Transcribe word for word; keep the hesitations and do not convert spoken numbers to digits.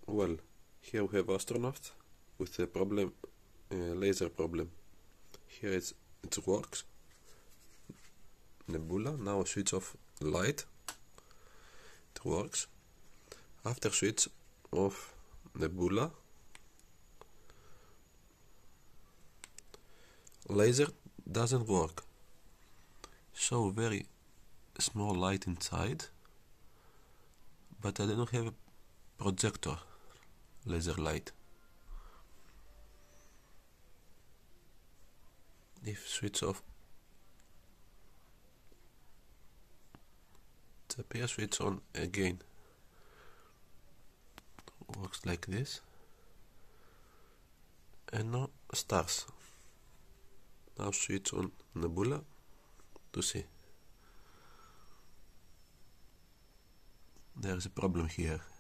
Well, here we have astronaut with a problem, uh, laser problem. Here it's, it works. Nebula, now switch off light. It works. After switch off nebula, laser doesn't work. Show very small light inside, but I don't have a projector laser light. If switch off, it appears switch on again. Works like this, and now stars. Now switch on nebula to see. There is a problem here.